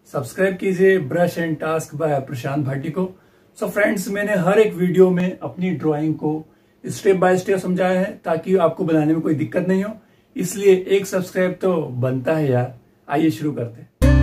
Subscribe कीजिए brush and task by Prashant Bhati को। So friends, मैंने हर एक वीडियो में अपनी ड्राइंग को स्टेप बाय स्टेप समझाया है ताकि आपको बनाने में कोई दिक्कत नहीं हो, इसलिए एक सब्सक्राइब तो बनता है यार। आइए शुरू करते हैं।